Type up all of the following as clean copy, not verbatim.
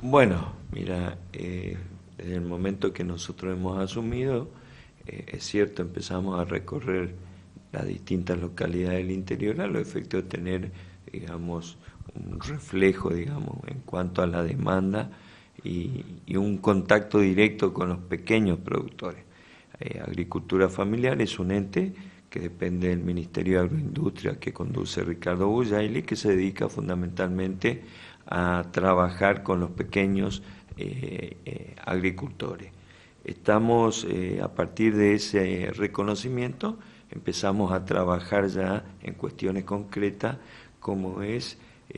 Bueno, mira, desde el momento que nosotros hemos asumido, es cierto, empezamos a recorrer las distintas localidades del interior a los efectos de tener, digamos, un reflejo, digamos, en cuanto a la demanda y un contacto directo con los pequeños productores. Agricultura Familiar es un ente que depende del Ministerio de Agroindustria que conduce Ricardo Bujaili, que se dedica fundamentalmente a trabajar con los pequeños agricultores. Estamos, a partir de ese reconocimiento, empezamos a trabajar ya en cuestiones concretas como es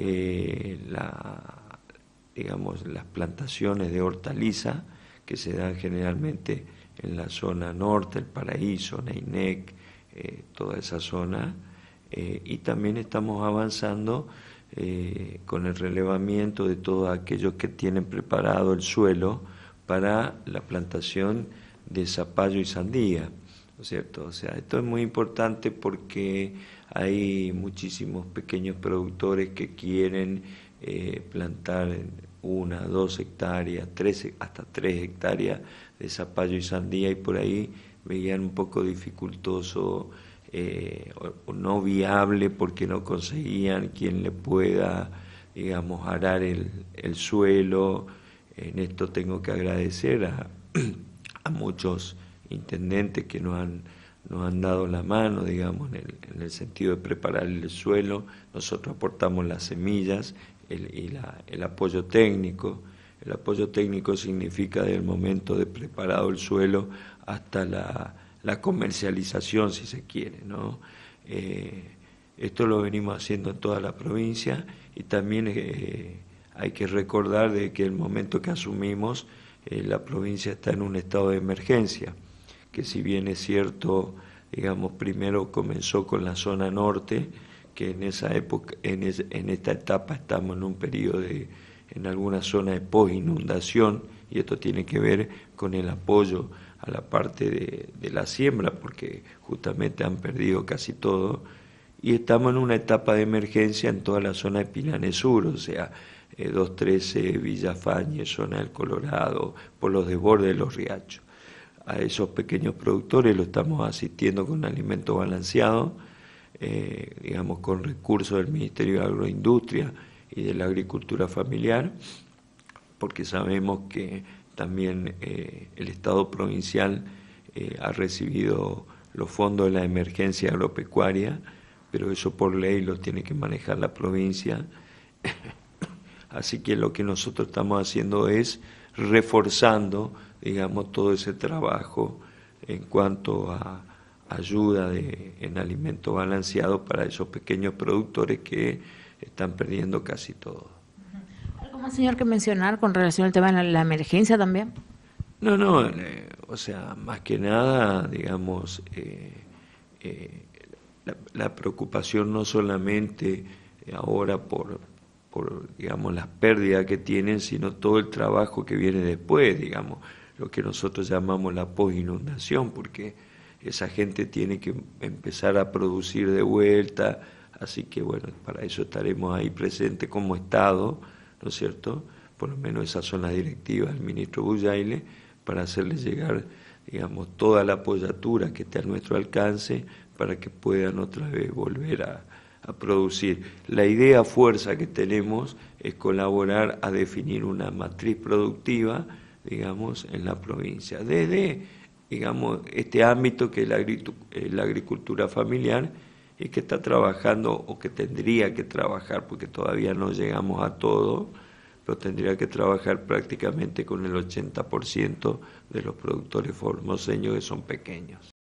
digamos, las plantaciones de hortaliza que se dan generalmente en la zona norte, El Paraíso, Neinec, toda esa zona, y también estamos avanzando con el relevamiento de todos aquellos que tienen preparado el suelo para la plantación de zapallo y sandía, ¿no es cierto? O sea, esto es muy importante porque hay muchísimos pequeños productores que quieren plantar 1, 2 hectáreas, hasta 3 hectáreas de zapallo y sandía, y por ahí veían un poco dificultoso o no viable porque no conseguían quien le pueda, digamos, arar el suelo. En esto tengo que agradecer a muchos intendentes que nos han dado la mano, digamos, en el sentido de preparar el suelo. Nosotros aportamos las semillas el apoyo técnico. El apoyo técnico significa desde el momento de preparado el suelo hasta la comercialización, si se quiere, ¿no? Esto lo venimos haciendo en toda la provincia, y también hay que recordar de que el momento que asumimos, la provincia está en un estado de emergencia, que si bien es cierto, digamos, primero comenzó con la zona norte, que en esa época, en esta etapa estamos en un periodo en alguna zona de posinundación, y esto tiene que ver con el apoyo a la parte de la siembra, porque justamente han perdido casi todo, y estamos en una etapa de emergencia en toda la zona de Pilanes Sur, o sea, 213, Villafañe, zona del Colorado, por los desbordes de los riachos. A esos pequeños productores lo estamos asistiendo con alimento balanceado, digamos, con recursos del Ministerio de Agroindustria y de la Agricultura Familiar, porque sabemos que también el Estado provincial ha recibido los fondos de la emergencia agropecuaria, pero eso por ley lo tiene que manejar la provincia. Así que lo que nosotros estamos haciendo es reforzando, digamos, todo ese trabajo en cuanto a ayuda en alimento balanceado para esos pequeños productores que están perdiendo casi todo. ¿Algo más, señor, que mencionar con relación al tema de la emergencia también? No, o sea, más que nada, digamos, la preocupación no solamente ahora digamos, las pérdidas que tienen, sino todo el trabajo que viene después, digamos, lo que nosotros llamamos la posinundación, porque esa gente tiene que empezar a producir de vuelta, así que bueno, para eso estaremos ahí presentes como Estado, ¿no es cierto? Por lo menos esas son las directivas del ministro Bujaile, para hacerles llegar, digamos, toda la apoyatura que esté a nuestro alcance para que puedan otra vez volver a producir. La idea fuerza que tenemos es colaborar a definir una matriz productiva, digamos, en la provincia, desde, digamos, este ámbito que es la agricultura familiar, y que está trabajando, o que tendría que trabajar, porque todavía no llegamos a todo, pero tendría que trabajar prácticamente con el 80% de los productores formoseños, que son pequeños.